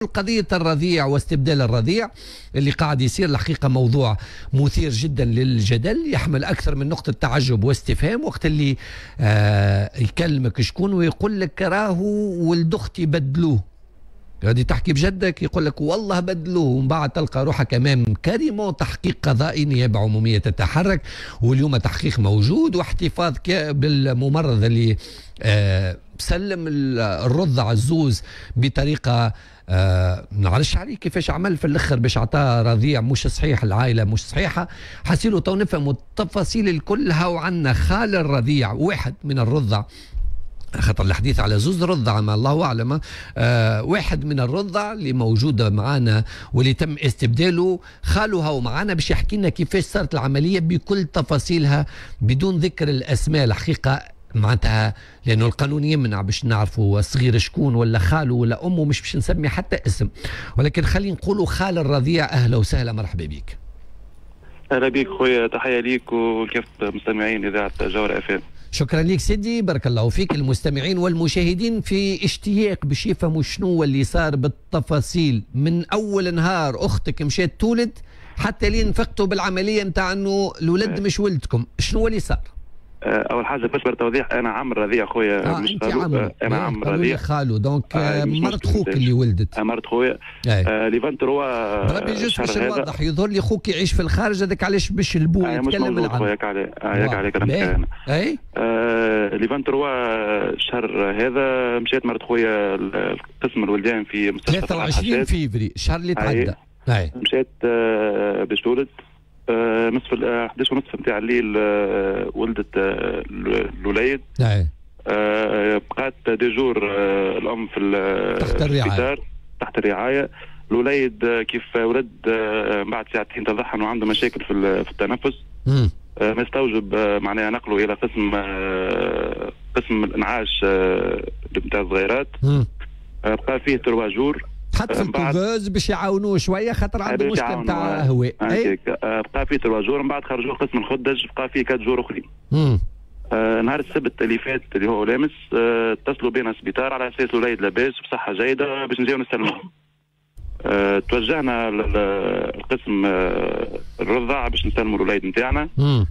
قضية الرضيع واستبدال الرضيع اللي قاعد يصير الحقيقة موضوع مثير جدا للجدل، يحمل أكثر من نقطة تعجب واستفهام. وقت اللي يكلمك شكون ويقول لك راهو ولد أختي بدلوه، غادي تحكي بجدك يقول لك والله بدلوه، ومن بعد تلقى روحك امام كريمه تحقيق قضائي نيابه عموميه تتحرك، واليوم تحقيق موجود واحتفاظ بالممرض اللي سلم الرضع الزوز بطريقه نعرفش عليه كيفاش عمل في الاخر باش عطاه رضيع مش صحيح، العائله مش صحيحه. حسيلو تو نفهموا التفاصيل الكل. هاو عندنا خال الرضيع واحد من الرضع، خاطر الحديث على زوز رضع ما الله اعلم، واحد من الرضع اللي موجوده معنا واللي تم استبداله خالها ومعنا باش يحكي لنا كيفاش صارت العمليه بكل تفاصيلها بدون ذكر الاسماء الحقيقه معناتها، لانه القانون يمنع باش نعرفوا صغير شكون ولا خاله ولا امه، مش باش نسمي حتى اسم، ولكن خلينا نقولوا خال الرضيع. اهلا وسهلا، مرحبا بك. اهلا بك خويا، تحيه ليك وكافه مستمعين اذاعه جوهر FM. شكرا لك سيدي، بارك الله فيك. المستمعين والمشاهدين في اشتياق باش يفهموا شنو اللي صار بالتفاصيل من اول نهار اختك مشات تولد حتى لين فقتوا بالعمليه نتاع انه الولد مش ولدكم، شنو اللي صار؟ اول حاجه باش توضيح، انا عم رضيع خويا، مش خالو. انا عم رضيع خالو، دونك مرت خوك اللي ولدت. مرت خويا لي 23 بربي جوست باش نوضح، يظهر لي خوك يعيش في الخارج، هذاك علاش باش البو يتكلم العن خويا. ياك عليك انا اي لي 23 الشهر هذا مشيت مرت خويا قسم الولدان في مستشفى 23 فيفري الشهر اللي تعدى. مشيت باش تولد نصف 11 ونصف نتاع الليل، ولدت الوليد. بقات ديجور الام في تحت الرعايه، تحت الرعايه. الوليد كيف ولد بعد ساعتين تضحن وعنده مشاكل في التنفس، مستوجب معناها نقله الى قسم الانعاش نتاع الصغيرات. بقى فيه 3 جور حتى في الكوفوز باش يعاونوه شويه خاطر عنده مشكل نتاع هواء. بقى فيه 3 جور، من بعد خرجوه قسم الخدج، بقى فيه 4 جور اخرين. نهار السبت اللي فات اللي هو لامس اتصلوا بنا السبيطار على اساس الوليد لاباس بصحه جيده باش نجيو نستلموه. توجهنا للقسم الرضع باش نستلموا الوليد نتاعنا.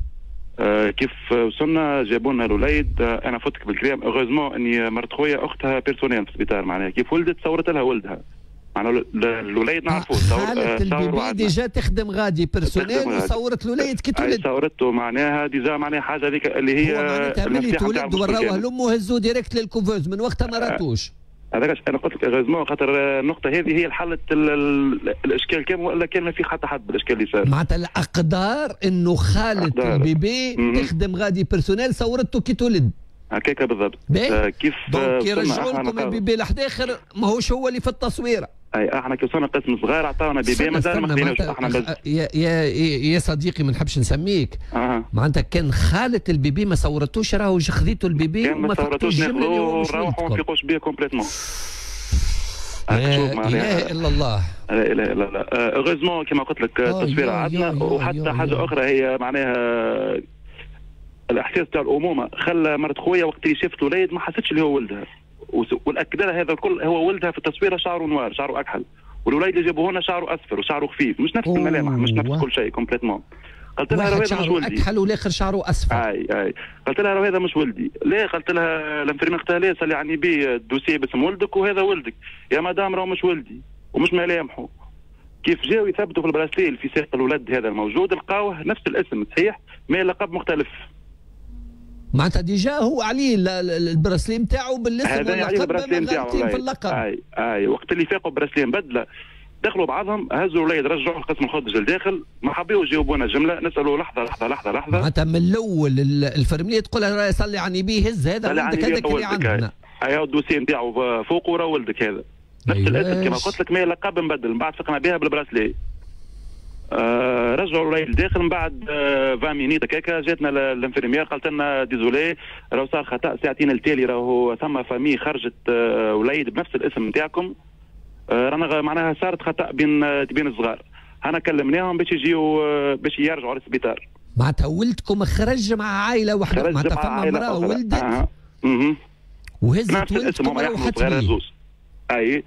كيف وصلنا جابوا لنا الوليد، انا فتك بالكلام اوغوزمون اني مرت خويا اختها بيرسونيل في السبيطار، معناها كيف ولدت صورت لها ولدها، معناها الوليد نعرفوه. حالة البيبي ديجا تخدم غادي بيرسونيل وصورت الوليد كي تولد. صورته معناها ديجا، معناها حاجه هذيك اللي هي معناتها ملي تولد وراوه لامه هزوه ديريكت للكوفوز، من وقتها ما راتوش. هذاك انا قلت لك اوغوزمون خاطر النقطه هذه هي حلت الاشكال كامل، ولا كان ما في حتى حد بالاشكال اللي صار. معناتها الاقدار انه خاله البيبي تخدم غادي بيرسونيل صورته كي تولد هكاك بالضبط. كيف دونك يرجعوا لكم البيبي لحداخر ماهوش هو اللي في التصويره. احنا كي وصلنا قسم صغير عطاونا بيبي مازال ما خديناش احنا بس. يا صديقي ما نحبش نسميك. معناتها كان خاله البيبي ما صورتوش، راهو خذيتوا البيبي وما صورتوش، ناخذوه ونروحوا ما نفيقوش بيه كومبليتمون. لا اله الا الله، لا اله الا الله. اوغوزمون كما قلت لك التصوير عندنا. وحتى حاجه اخرى هي معناها الاحساس تاع الامومه خلى مرت خويا وقت اللي شافت الوليد ما حستش اللي هو ولدها، والاكد لها هذا الكل هو ولدها في التصويره شعره نوار، شعره اكحل، والوليد اللي جابوه لنا شعره اصفر وشعره خفيف، مش نفس الملامح، مش نفس كل شيء كومبليتمون. قلت لها راه هذا مش ولدي. اكحل والاخر شعره اصفر. اي قلت لها راه هذا مش ولدي. ليه؟ قلت لها الانفيرمير قلت لها ليه صلي على النبي الدوسيه باسم ولدك وهذا ولدك يا مدام، راه مش ولدي ومش ملامحه. كيف جاوا يثبتوا في البراسلي في ساق الولد هذا الموجود لقاوه نفس الاسم صحيح ما لقب مختلف. معناتها ديجا هو عليه البراسلي نتاعو بالاسم واللقب في اللقب. اي وقت اللي فاقوا براسلي بدله دخلوا بعضهم هزوا الوليد رجعوا القسم الخدج للداخل، ما حبيوا يجاوبونا جمله، نسالوا لحظه. معناتها من الاول الفرمليه تقول لها صلي على النبي هز هذا ولدك هذاك اللي عندنا. ايوا الدوسي نتاعو فوق ورا ولدك هذا نفس الاسم كما قلت لك، ما لقب مبدل، من بعد فقنا بها بالبراسلي. رجعوا الوليد للداخل، من بعد 20 مينيت هكاكا جاتنا الانفيرميير قالت لنا ديزولي راهو صار خطا ساعتين التالي، راهو ثم فامي خرجت وليد بنفس الاسم نتاعكم، رانا معناها صارت خطا بين الصغار. انا كلمناهم باش يجيو باش يرجعوا على السبيطار. معناتها ولدكم خرج مع عائله واحده، معناتها فما امراه ولدت وهزت ولدكم وحدت بيه. اي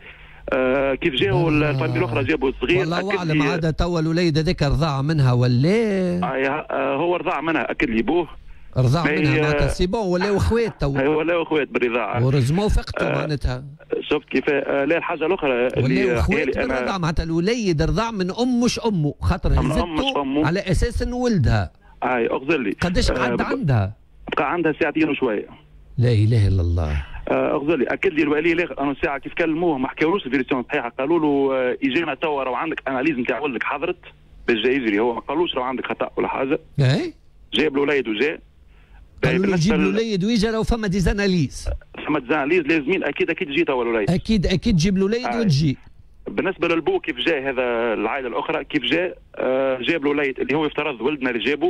كيف جاوا الفاميليا الاخرى جابوا الصغير. والله اعلم عاد توا الوليد هذاك رضع منها ولا هو رضع منها اكد لي بوه رضع منها معناتها سي بون ولاو اخوات توا ولاو اخوات بالرضاعه ورزموا فقطوا معناتها شفت كيف. لا الحاجه الاخرى اللي اخوات بالرضاعه معناتها الوليد رضع من ام مش امه خاطر هزته على اساس انه ولدها. اغزر لي قداش قعد عندها؟ بقى عندها ساعتين وشويه. لا اله الا الله. اغزر لي اكد لي الولي الاخر انه ساعه كيف كلموه ما حكاولوش الفيرسيون صحيحه، قالوا له اجينا توا راه عندك اناليز نتاع ولدك حضرت باش جاي يجري، هو ما قالوش راه عندك خطا ولا حاجه. اي جاب الوليد وجا قالوا له جيب الوليد ويجا لو فما ديزاناليز. فما ديزاناليز لازمين اكيد تجي توا الوليد. اكيد جيب الوليد وتجي. بالنسبه للبو كيف جاء هذا العائله الاخرى كيف جاء جاب الوليد اللي هو يفترض ولدنا اللي جابه.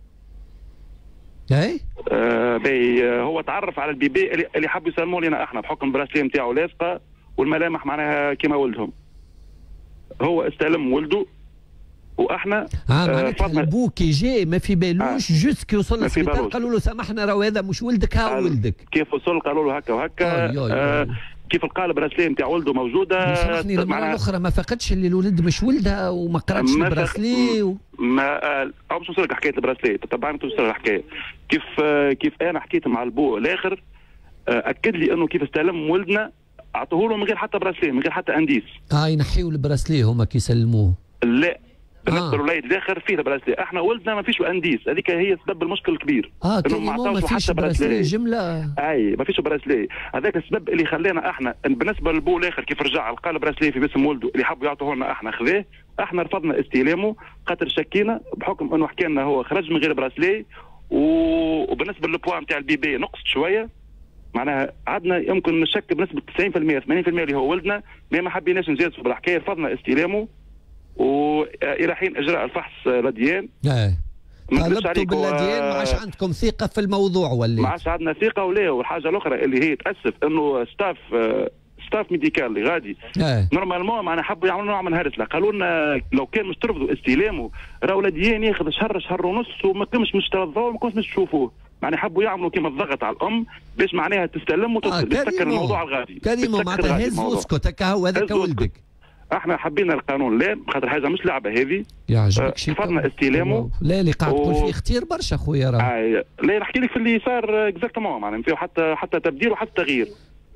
اي هو تعرف على البيبي اللي حبوا يسلموا لنا احنا بحكم البراسليه نتاعو لاصقه والملامح معناها كيما ولدهم. هو استلم ولده واحنا معناتها البو كي جاي ما في بالوش جوست كي وصل للسبيطار قالوا له سامحنا راهو هذا مش ولدك ها ولدك. كيف وصل قالوا له هكا وهكا كيف القالب الرسليه نتاع ولده موجوده. سامحني المره الاخرى ما فقدش اللي الولد مش ولدها وما قراتش البراسلي ما مش نوصلك حكايه البراسلي تتبعني توصل الحكايه كيف انا حكيت مع البو الاخر اكد لي انه كيف استلم ولدنا اعطوه له من غير حتى براسلي من غير حتى انديس. ينحيوا البراسلي هما كي يسلموه. لا بالنسبه للوليد الاخر فيه براسلي، احنا ولدنا ما فيش انديس، هذيك هي سبب المشكل الكبير. ما فيش براسلي جمله. ما فيش براسلي، هذاك السبب اللي خلينا احنا بالنسبه للبو الاخر كيف رجع لقى براسلي في باسم ولده اللي حبوا يعطوه لنا احنا خذاه، احنا رفضنا استلامه خاطر شكينا بحكم انه حكى لنا هو خرج من غير براسلي وبالنسبه للبوا نتاع البيبي نقصت شويه، معناها عندنا يمكن نشك بنسبه 90% 80% اللي هو ولدنا، ما حبيناش نزيدوا بالحكايه رفضنا استلامه والى حين اجراء الفحص لديان. طلبتوا باللديان ما عادش عندكم ثقه في الموضوع ولا؟ ما عادش عندنا ثقه ولا. والحاجه الاخرى اللي هي تاسف انه ستاف ميديكال اللي غادي نورمالمون معنا حبوا يعملوا نوع من هرسله، قالوا لنا لو كان مش ترفضوا استلامه راهو لديان ياخذ شهر ونص وما كنتش مش ترضوه وما كنتش مش تشوفوه، معناها حبوا يعملوا كيما الضغط على الام باش معناها تستلم وتسكر الموضوع الغادي. كريمو معناتها هز واسكت هكا هو هذاك ولدك. احنا حبينا القانون لا خاطر حاجه مش لعبه هذه. يعجبك شيء رفضنا استلامه. لا اللي قاعد تقول فيه اختيار برشا خويا راه. لا نحكي لك في اللي صار اكزاكتومون معناها فيه حتى تبديل وحتى تغيير.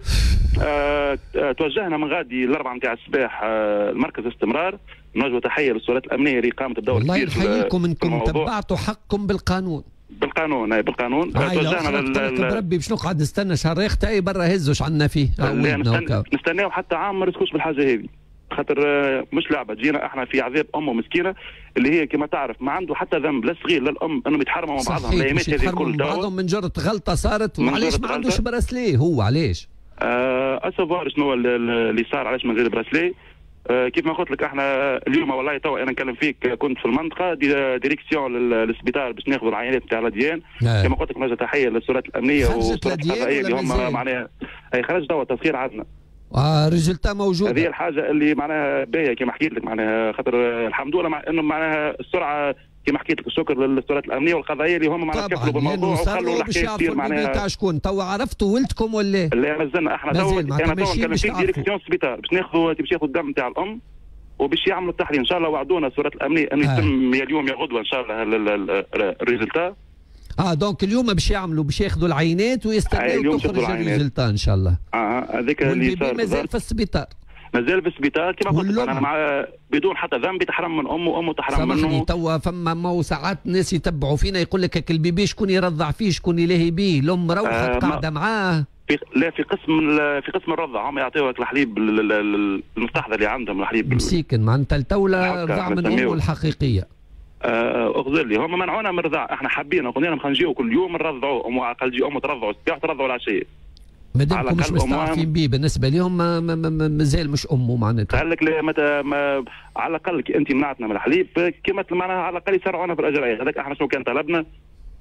توجهنا من غادي الاربعه نتاع الصباح المركز استمرار، نوجه تحيه للسلطات الامنيه اللي قامت بدور كبير. والله نحييكم انكم تبعتوا حقكم بالقانون. بالقانون توجهنا بربي باش نقعد نستنى شهر يختا اي برا هزوش عنا فيه. نستناو حتى عام ما نسكوش بالحاجه هذه خاطر مش لعبه تجينا احنا في عذاب امه مسكينه اللي هي كما تعرف ما عنده حتى ذنب لا صغير لا الام انهم يتحرموا مع بعضهم الايامات هذه الكل بعضهم من جرة غلطه صارت وعلاش ما عندوش براسلي هو علاش؟ اسافوار شنو اللي صار علاش من غير براسلي. كيف ما قلت لك احنا اليوم والله توا انا نكلم فيك كنت في المنطقه ديريكسيون للسبيطار باش ناخذوا العينات نتاع لديان. كما قلت لك نوجه تحيه للسلطات الامنيه والسلطات القضائيه اللي هم معناها خرج توا التسخير عندنا. ريزلتا موجود. هذه الحاجه اللي معناها باهيه كما حكيت لك معناها خاطر الحمد لله مع انه معناها السرعه كما حكيت لك الشكر للسلطات الامنيه والقضائيه اللي هم معناها كفلوا بالموضوع وخلوا الحكايه تصير معناها. تاع شكون توا عرفتوا ولدكم ولا؟ لا مازلنا احنا توا انا توا نكلم فيك ديريكسيون السبيطار باش ناخذوا باش ياخذوا الدم نتاع الام وباش يعملوا التحليل ان شاء الله. وعدونا السلطات الامنيه انه يتم يا اليوم يا غدوه ان شاء الله الريزلتا. دونك اليوم باش ياخذوا العينات ويستناو تخرج الريزلتا ان شاء الله. هذاك اللي صار مازال في السبيطار. مازال في السبيطار كما قلت لك انا مع بدون حتى ذنب يتحرم من امه وامه تحرم منه. توا فما ساعات ناس يتبعوا فينا يقول لك البيبي شكون يرضع فيه شكون يلهي به الام روحت قاعده معاه. لا في قسم الرضع هم يعطيوك الحليب المستحضر اللي عندهم الحليب مسيكن معناتها التولى رضع من امه الحقيقيه. اغزر لي هم منعونا من الرضاع، احنا حابين قلنا لهم خلينا نجيو كل يوم نرضعوا اقل تجي امه ترضعوا الصباح ترضعوا العشيه. مادامكم مش مستعرفين به بالنسبه لهم مازال مش امه معناتها. قال لك على الاقل انت منعتنا من الحليب كما معناها على الاقل يسرعونا في الاجراءات. هذاك احنا شنو كان طلبنا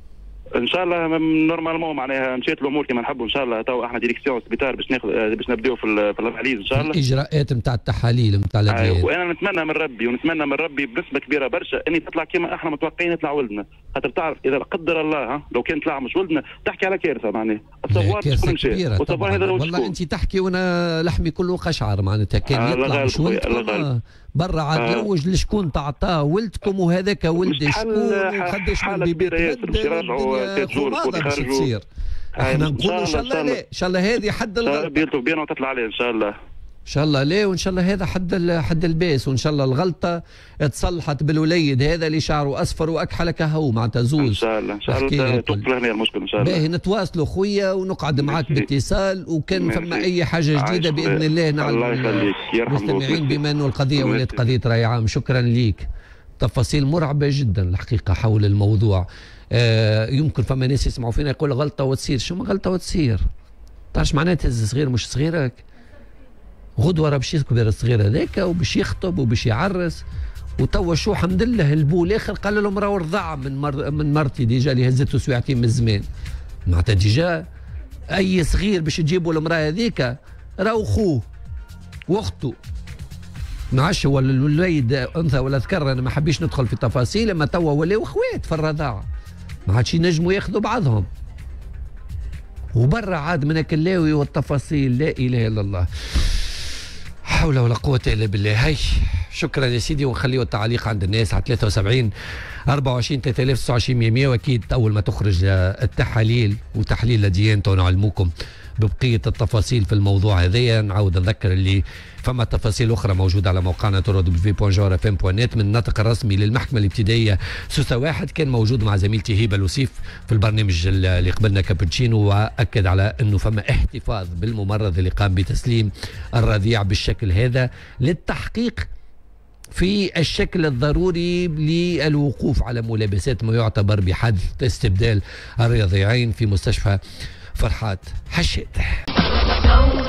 ان شاء الله نورمالمون معناها مشيت الامور كما نحبوا ان شاء الله. تو احنا ديريكسيون سبيتار باش نبداو في الاناليز ان شاء الله، الاجراءات نتاع التحاليل نتاع الادويه. وانا نتمنى من ربي بنسبه كبيره برشا اني تطلع كما احنا متوقعين يطلع ولدنا، خاطر تعرف اذا لا قدر الله لو كان طلع مش ولدنا تحكي على كارثه معناها. الصوار شكون مشى والصوار هذا والله انت تحكي وانا لحمي كله قشعر معناتها كان يطلع مش ولدكم برا عاد لوج لشكون تعطاه ولدكم وهذاك ولد شكون وقداش من بيبي باش يرجعوا 3 شهور باش تصير. احنا نقولوا ان شاء الله لا، ان شاء الله هذه حد الغلطه بيلطف بينا وتطلع عليه ان شاء الله. ان شاء الله لا، وان شاء الله هذا حد الباس، وان شاء الله الغلطه تصلحت بالوليد هذا اللي شعره اصفر واكحل كهو معناتها زوز. ان شاء الله ان شاء الله تقبل هنا المشكل ان شاء الله. باهي نتواصلوا خويا ونقعد معك باتصال، وكان فما اي حاجه جديده باذن الله نعلم الله يخليك المستمعين بما انه القضيه ولات قضيه راي عام. شكرا ليك، تفاصيل مرعبه جدا الحقيقه حول الموضوع. يمكن فما ناس يسمعوا فينا يقول غلطه وتصير، شو ما غلطه وتصير؟ تعرفش معناها تهز صغير مش صغيرك؟ غدوه راه باش يكبر الصغير هذاك وباش يخطب وباش يعرس، وتوا شو الحمد لله البو الاخر قال لهم راهو رضع من مرتي ديجا اللي هزته سويعتين من الزمان. معناتها ديجا اي صغير باش تجيبوا المراه هذيك راهو خوه واخته. ما عادش هو الوليد انثى ولا ذكر، انا ما حبيش ندخل في تفاصيل، اما توا ولاو اخوات في الرضاعه ما عادش ينجموا ياخذوا بعضهم. وبرا عاد من الكلاوي والتفاصيل لا اله الا الله، حول ولا قوة إلا بالله. هاي شكرا يا سيدي، ونخليه التعليق عند الناس على 73 24 3029 100. وأكيد أول ما تخرج التحاليل وتحليل لديانته ونعلموكم ببقية التفاصيل في الموضوع هذايا. نعاود نذكر اللي فما تفاصيل أخرى موجودة على موقعنا www.jorfm.net من الناطق الرسمي للمحكمة الابتدائية سوسة واحد. كان موجود مع زميلتي هبة لوسيف في البرنامج اللي قبلنا كابتشينو، وأكد على أنه فما احتفاظ بالممرض اللي قام بتسليم الرضيع بالشكل هذا للتحقيق في الشكل الضروري للوقوف على ملابسات ما يعتبر بحدث استبدال الرضيعين في مستشفى فرحات حشد.